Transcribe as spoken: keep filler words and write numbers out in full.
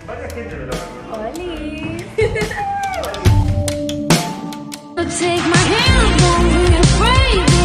Varias gente me lo ¡Oli! Take my hand, don't be afraid.